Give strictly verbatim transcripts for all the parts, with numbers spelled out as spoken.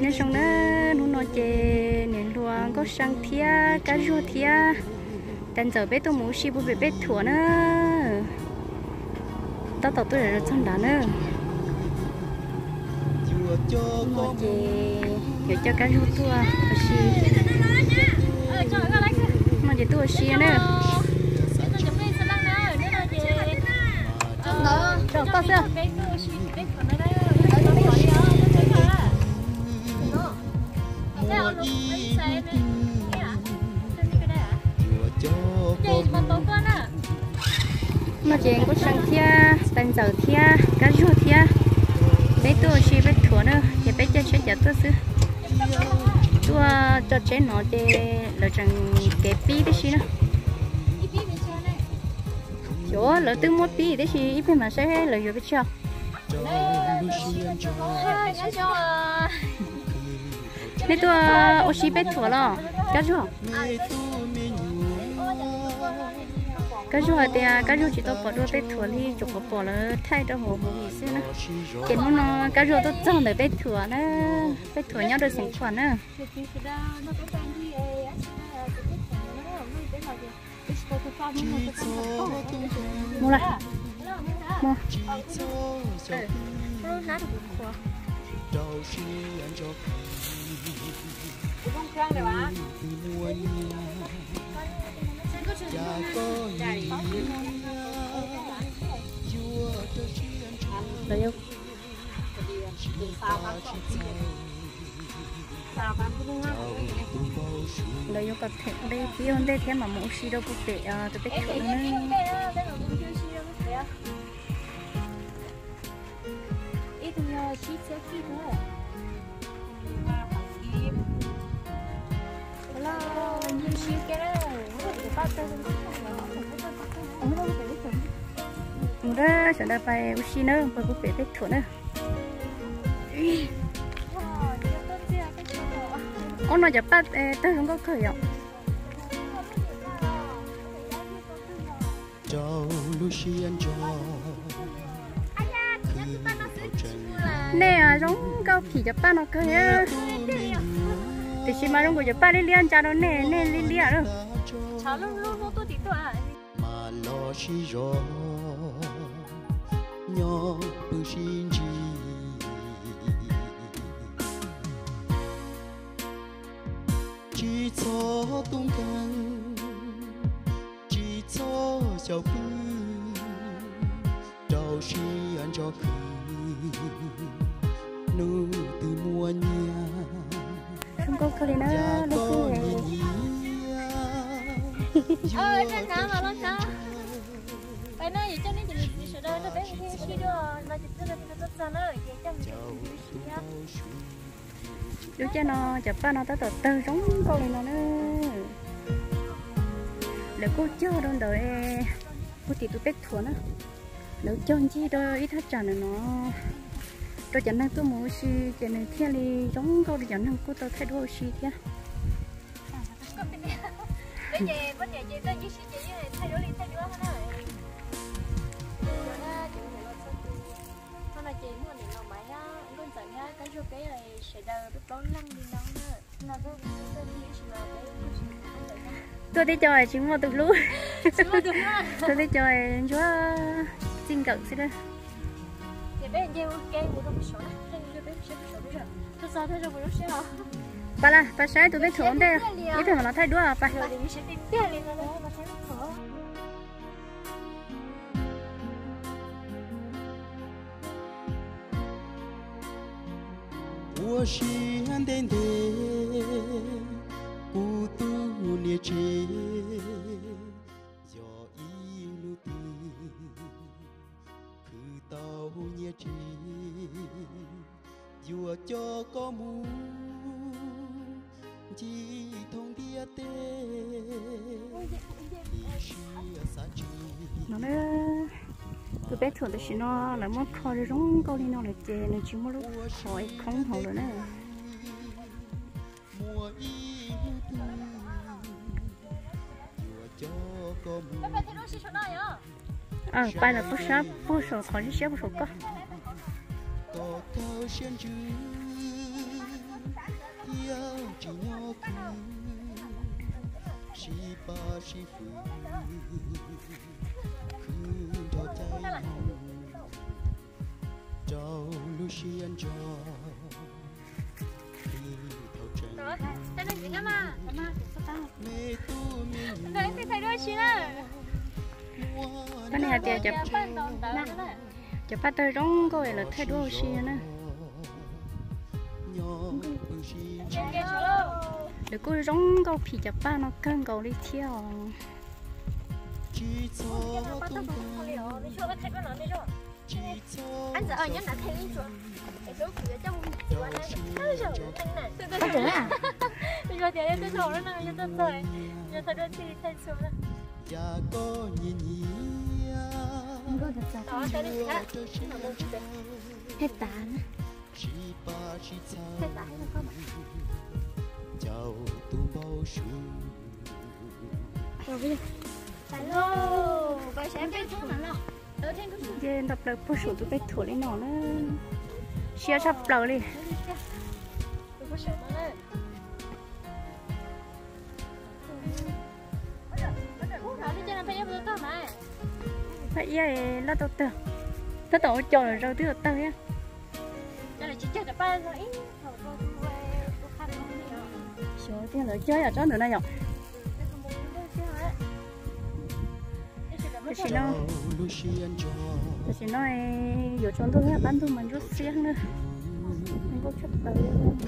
nên xong nữa nó nói chè nên luôn có sang thia cá rô thia đàn giờ bé tôi muốn xí bố bé bé thua nữa tao tao tôi là chân đá nữa nói chè hiểu cho cá rô thua xí nói chè tôi xí nữa rồi có sao mà chị có sang thia tận giờ thia cá rô thia bé tôi xí bé thua nữa thì bé chơi chơi giờ tôi xứ tôi cho chơi nó thì là chẳng cái pi đấy xí nữa chỗ là từ một pi đấy xí ít mà sẽ là vừa biết chưa nên tôi ô xí bé thua lo cá rô cá rô thì cá rô chỉ tôi bỏ đôi bé thua đi chụp bỏ bỏ là thay cho hồ hồ gì xí nữa cái nó nó cá rô tôi trông để bé thua đó bé thua nhau được sinh khoản nữa mua lại mua lấy yêu lấy yêu có thể đây phía bên đây thêm mà muốn xí đâu cũng để tôi biết chỗ nữa ít nhiều xí xí xí nữa hello như xí cái đó bắt tôi muốn đó sẽ đã phải xí nữa phải cũng phải biết chỗ nữa ông nói chập bắt tôi không có khởi động nè à giống cao phỉ chập bắt nó khởi á thì chỉ mà giống của chập bắt đi liên cha nó nè nè liên liên rồi cháu lúc lúc lúc tôi tí tuổi mà lo xí rồi nhỏ bự xin chi chỉ cho tung căng chỉ cho chào bự trao xí ăn cho khứ nụ từ mùa nhà không có cái nữa lúc ơi trên nào mà lên nào cái này gì cho nên chỉ chỉ sợ đây nó bé cái gì đó mà chỉ cho nên nó rất là nó cái chân đứa cha nó chập ba nó tới từ từ giống con này nó nữa để cô chơi đón đợi cô thì tôi biết thua nữa nếu chơi chi đó ít hết trả này nó tôi chẳng năng tôi muốn xí cái này thiên li giống câu để chẳng năng cô tôi thay đổi xí thế bây giờ vấn đề gì tôi chỉ xí chỉ thay đổi đi thay đổi hết rồi hôm nay chị muốn để làm máy á con chẳng nhá cái chỗ cái này sẽ đợi biết đón lăng đi đâu nữa là tôi tôi đi sẽ là cái tôi đi chơi chỉ mua từ lúa tôi đi chơi chúa xin cận xin đây thì bé nhiều cái của tôi số này cái bé số số bây giờ tôi sao thế rồi bây giờ sao bà là bà sáng tôi biết thưởng đây ý tưởng mà nó thay đũa à bà biết liền rồi đó bà sáng thưởng 我是安点点，孤独列车，要一路的去到夜街，要叫个木，只通的的，你是啥子？ tôi bé thường thì nó là mất kho rồi giống câu đi nó là chè nó chỉ mất lúc hỏi không hậu rồi nè à bài là có sáp có sổ khỏi đi xếp sổ có Cái này gì cơ mà? Đấy thì thấy đôi chứ nè. Cái này là tiền chụp chụp bắt tay rong coi là thay đôi xí nè. Để cô rong câu phi chụp ba nó căng câu đi theo. Anh sợ nhất là thấy chuột. Cái số của trong chuột này nó sợ nhanh này. Có rửa à? Bây giờ thì em tôi thổi nó nè, cho tôi rồi. Giờ tôi đưa thì thay xuống nè. Đó, cái này gì hết? Hết tán. Hết tán rồi không ạ? Rồi bây giờ. Hello, bà sẽ biết thuốc nào nào? Giờ đập được bút sổ tụi cái thủ lên nó nó xia sắp lờ đi. Bút sổ nó lên. Vậy vậy là tôi tưởng tôi tưởng chờ rồi tôi tưởng nhá. Đây là chỉ chơi được ba rồi. Số tiền rồi chơi ở chỗ nữa này nhở? Tôi chỉ nói tôi chỉ nói giờ chúng tôi hết bán tôi mình rút xiên nữa. Mình có chút tới.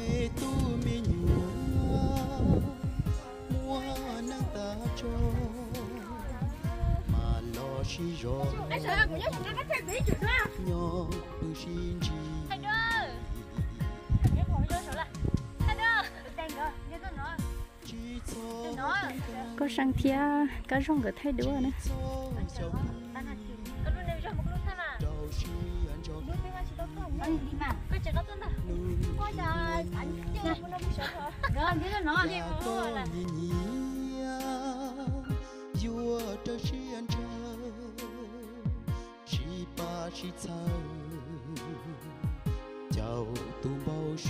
Anh sợ của nhớ chúng ta có thể biết chuyện đó. Anh ơi. Nhớ khỏi vô sợ lại. Anh ơi. Đừng rồi, nhớ tôi nói. Tôi nói. Có sang thia, có rong cái thay đũa nữa. Có luôn đều cho một lúc thế nào. Lúc cái anh chỉ có không. Anh đi mà. Cái chuyện đó tôi là. Ôi trời, anh chưa có đâu sợ rồi. Rồi, nhớ tôi nói. Đi mua là. Chỉ thơ chào tu bao suy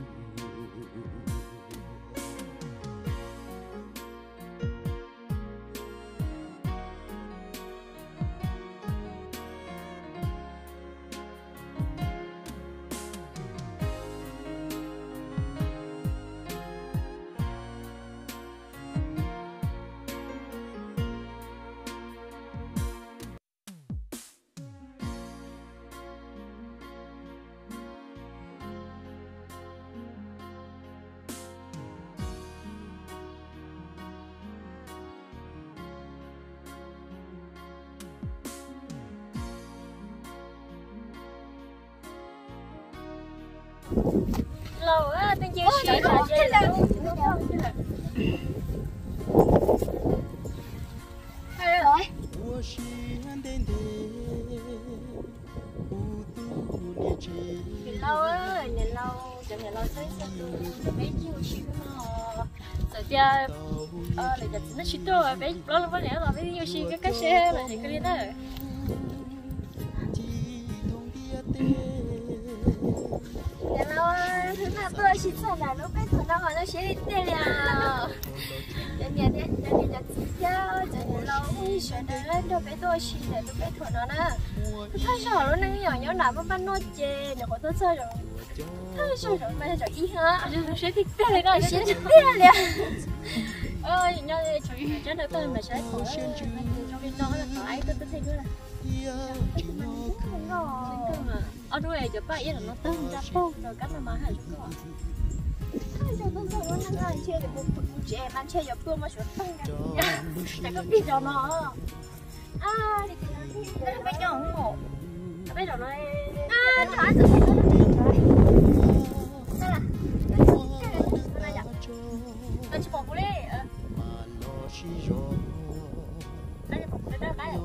Lâu á, tôi chưa xí rồi chứ là hay rồi. Nhìn lâu á, nhìn lâu, chẳng nhìn lâu thấy sao tôi mấy chiều xíu mà sợ tia ờ lại chặt nó xí tôi mấy lâu lâu lẽ là mấy chiều xí cái cái xe là thì cái gì đó. Nhìn lâu á, thứ nào tôi xí sao là nó biết thằng nào mà nó xí đi đây là nhìn nhìn đi, nhìn nhìn chặt xí cho nhìn lâu ui sợ đời lên đâu bé tôi xí để tôi biết thằng nó nè. Tôi thấy sao nó năng nhỏ nhỏ nào mà nó chê nó có tôi sao rồi. Thấy sao rồi mà rồi ý hả? Rồi sẽ thích tê rồi sẽ thích tê liền. Ơi nhìn nhau chủ yếu chắc là tôi mà sẽ thổi trong bên đó là phải tôi tôi thấy nữa là. Ở đuôi này chụp bài là nó tưng ra bông rồi cắt nó mà hả chúng nó. Thôi giờ tôi sợ nó năng ăn chơi được một trẻ ăn chơi giờ phương mà xuống tưng ra. Chẳng có biết rồi nó. À đi đi đi. Bây giờ không ngủ. Bây giờ nó à trái rồi. Đây là. Đây là. Nó chỉ bỏ đi. Đây là bỏ đây đây đây.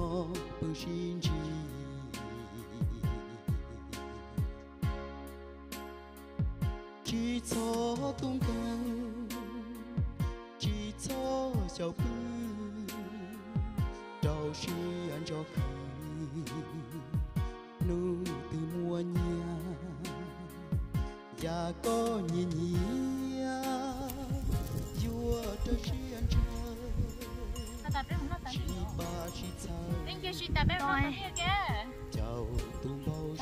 chỉ cho tung tăng chỉ cho小布đầu si anh cho khi nu từ mùa nhà và có nhìn nhia vua cho si anh cho đã bé rồi kìa. chào tung bao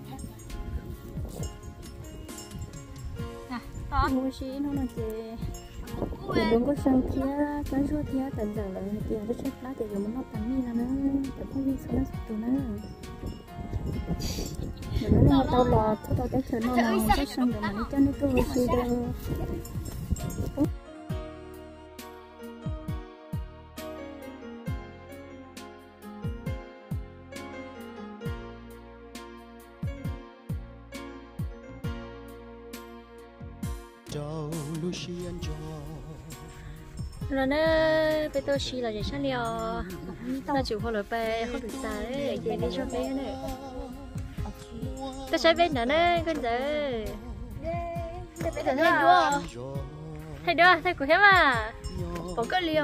đó mua xí nó là chị đừng có sang kia cái số kia tận giờ là tiền rất chết lá thì giờ mình nó tắm đi là nó để không đi xuống nó tụi nó nó là tao lò tao tới chờ nó là cái sân để mình cho nó cứ vào xí đâu chào Lucian cho rồi nó bây tôi xí là để sáng liều nó chịu không được bé không được xa đấy để đi cho bé này tôi sẽ bé nữa này con giờ bây giờ thấy đua thấy đua thấy của em à có cái liều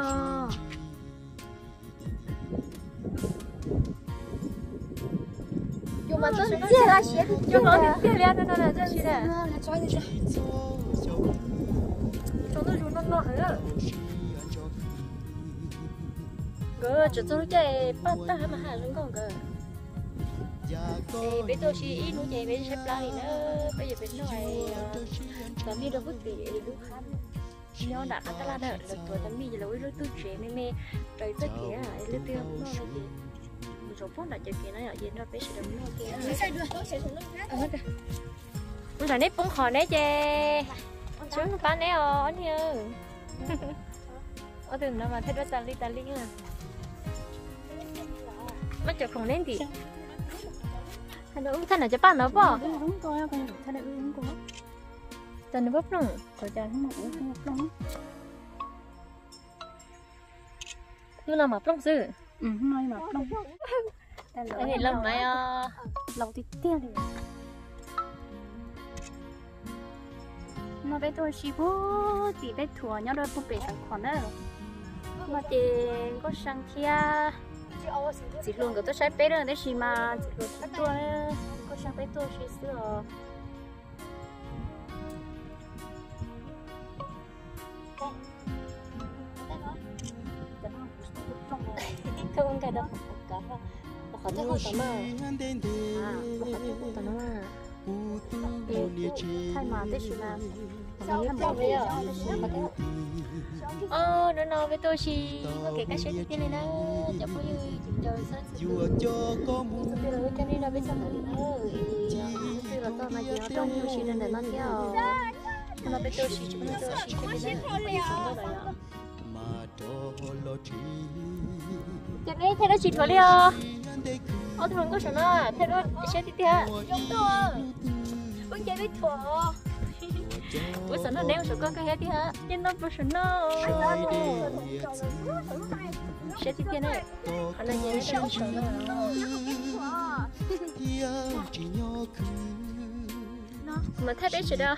dùng mà tôi sẽ là xí dùng nó thì tiền liền nó là rất xí đấy chúng tôi dùng nó nó hết cơ chỗ tôi chơi bắt ta mà hà luôn còn cơ thì bây giờ chỉ ít nữa chơi bây giờ xếp lại nữa bây giờ bên ngoài tầm đi đâu vứt thì để lúc khám nhau đã ăn ta là được tuổi tầm đi giờ là với tôi chơi mê mê trời tất kia lấy tiêu nó là gì một số phút đã chơi kia nó ở gì nó bé sẽ đấm nó kia con thằng nếp bún khò nấy chê chúng bán nấy ở như ở đường nào mà thấy đó tali tali à mất chỗ không lên thì thằng nó thằng nào cho bán nó bỏ đúng coi con thằng này đúng coi thằng nó bóp lông coi cha nó mặc nó bóp lông nhưng nào mà bóp dữ ừ nói mà lông cái này lông này à lông thì tia đi nó bé tôi chỉ bố chỉ bé thua nhau đôi búp bê sản khoản đó mà chị có sang kia chỉ luôn cái tôi sai bé rồi đấy chỉ mà chỉ luôn cái tôi có sang bé tôi chỉ sửa không cái đó cả mà khó thấy không tắm à à khó thấy không tắm à thay mà thế chỉ là ờ nó nói với tôi chỉ có cái cái chuyện thế này nè cho có như trời sáng chùa cho có tôi nói cho nên là bây giờ mình tôi là tôi mà chỉ nó trong nhiều chuyện nên nó theo nó biết tôi chỉ chúng nó tôi chỉ cái này mà cho lo chi chẳng lẽ thế đó chỉ có liêu ờ tôi không có sợ nó thế đó sẽ tiếp theo giống tôi uống chơi với thua bữa sau nó đeo sữa con cái hết đi hả nhưng nó bữa sau nó sẽ tiếp theo này anh là nhớ nó sợ nó mà thấy đấy đâu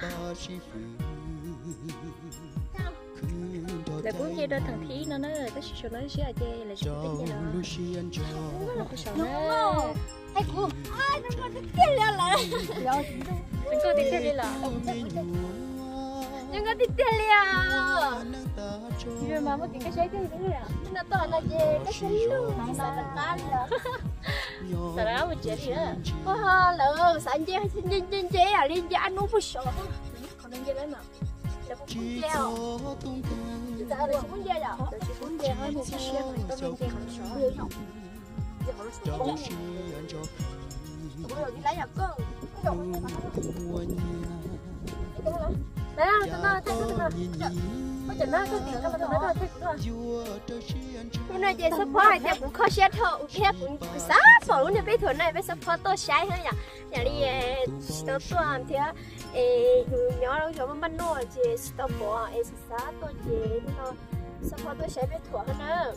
là cũng như đó thằng Thí nó nói là cái sự nói sẽ chơi là sự tính gì đó nó có sợ nó hay cô ai nó có thích tiền liền lại đừng có thích tiền liền là đừng có thích tiền liền rồi mà mất cái cái cái gì nữa nó toàn là gì cái gì luôn sao là tan rồi sao đó mà chết gì đó à lỡ sao anh chơi chơi chơi chơi à liên gia anh uống phải sợ còn liên gia đấy mà là cũng không treo giờ là cũng chơi rồi giờ chỉ cũng chơi hơn một cái xe mình có liên gia không sợ gì không giờ họ sợ không bây giờ đi lấy nhà cơ đấy là tụi nó thấy tụi nó bây giờ nó cứ kiểu nó mà tụi nó thấy tụi nó hôm nay chị support thì cũng khó share thôi thế cũng sát phở luôn bây giờ này bây support tôi share hơn nhỉ nhà đi tôi tôi làm thì nhớ đâu cho mình nô chị stop bỏ ấy sát tôi chị nó support tôi share biết thua hơn nữa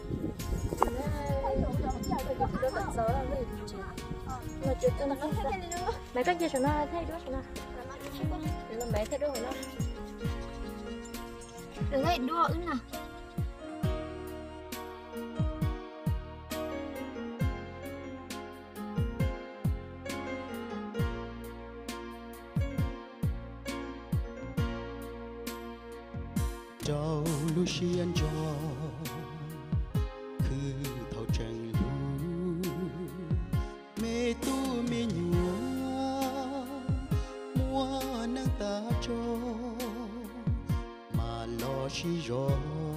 nó vẫn gió là gì mà chuyện tôi là không mấy cái gì cho nó thấy đó cho nó là mấy thấy đó của nó đừng thấy đua ứng nào trao Lucian choคือเท่าจังรู้ xí gió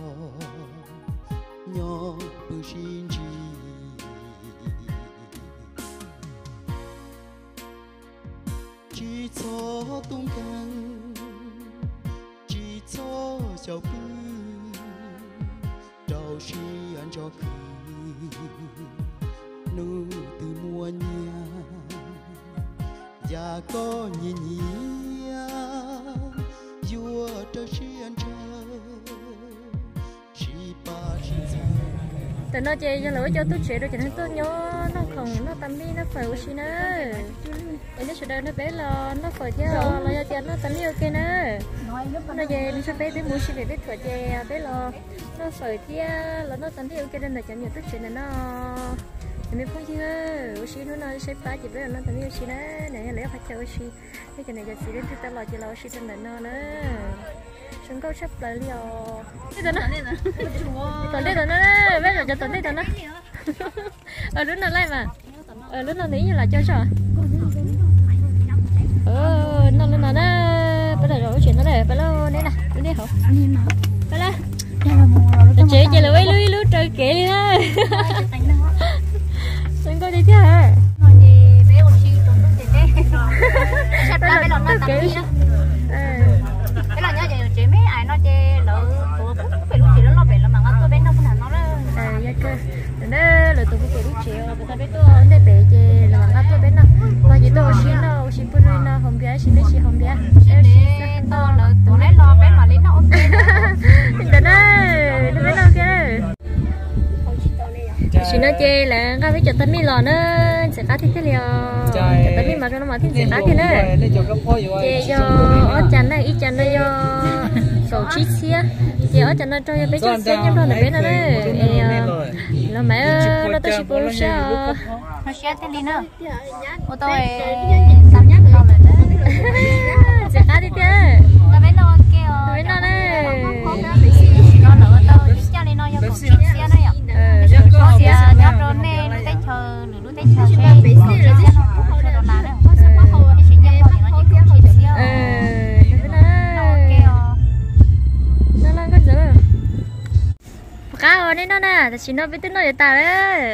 nhỏ bự xin chi chỉ cho tung căng chỉ cho chào bự trao xí ăn cho cứ nụ từ mùa nhà và có nhìn nhia vua cho xí ăn cho xí ba xí già tụi nó chơi cho lỗi cho tôi chuyện rồi cho nên tôi nhớ nó không nó tắm đi nó phải xí nữa em nó sẽ đây nó bé lo nó phải theo lo cho tiền nó tắm đi ok nữa nó chơi nó sẽ bé tới mua xí để bé thổi chơi bé lo nó phải theo là nó tắm đi ok nên là chẳng nhiều tôi chuyện này nó mình không chưa xí nó nó sẽ phá chỉ biết là nó tắm đi xí nữa này lấy phải chơi xí cái cái này giờ xí đến tôi lo chỉ lo xí trên này nó nữa chúng câu chấp lại liều cái đó nó tuần đây tuần nó bây giờ cho tuần đây tuần nó ở lúc nào lại mà ở lúc nào nghĩ như là cho sao ờ nó nó nó bây giờ rồi chuyện nó để bây giờ đây nè đây đây hả bây giờ chị chị là lấy lưới lưới trời kệ đi đó chúng coi đi chứ hả cái là nhớ vậy chị mấy ai nói chơi lỡ tụi cũng phải lúc chị nó lo về là mà ngắt tôi bên đâu cũng là nó đó à dạ cơ đó là tụi cũng phải lúc chị người ta biết tôi ở đây bể chơi là mà ngắt tôi bên đâu mà chỉ tôi xin đâu xin bữa nay không biết xin biết xin không biết để to là tụi lấy lo bên mà lấy nó ok đó đó nó bên đâu kia xin nói chơi là các biết cho tấm mi lò nữa sẽ cá thịt cái liều cho tấm mi mà cho nó mà thịt sẽ cá thịt nữa chơi cho ở chăn này ít chăn này cho cầu chít xía chơi ở chăn này cho bé cho xé nhắm rồi là bé nó đấy là mẹ nó tới ship luôn sao nó xé thế đi nữa ô tô tạm nhắc rồi sẽ cá thịt kia nó bé nó kêu bé nó đấy nó lỡ tao cho nên nó yêu cầu xé này ạ xé nhớ rồi nè lúc tết chờ lúc tết chờ xe xé nó không cho nó nán nữa cái xé nhớ rồi thì nó chỉ cầu xé ờ nó kêu nó lên cái gì cá ở đây nó nè chỉ nó biết tiếng nói để tả đấy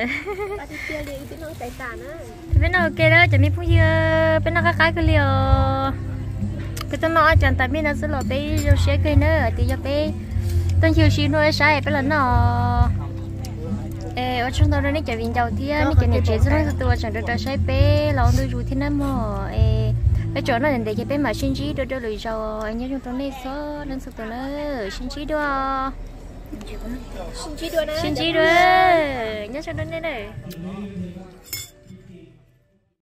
biết nó ok đó chẳng biết phun chưa biết nó cái cái cái liều cái tao nói chẳng tại biết nó sẽ lọt bé rồi sẽ cây nữa thì cho bé tao chiều xin thôi sai bé là nó ê ở trong đó nó chạy viên đầu tiên nó chạy này chạy rất làตัวchẳng được ra sai bé lòng đôi rùi thế nào mà ê cái chỗ nó để cho bé mà xin chí đưa đưa lùi rồi anh nhớ trong đó này số nên số tụi nó xin chí đưa xin chí đưa xin chí đưa nhớ trong đó này này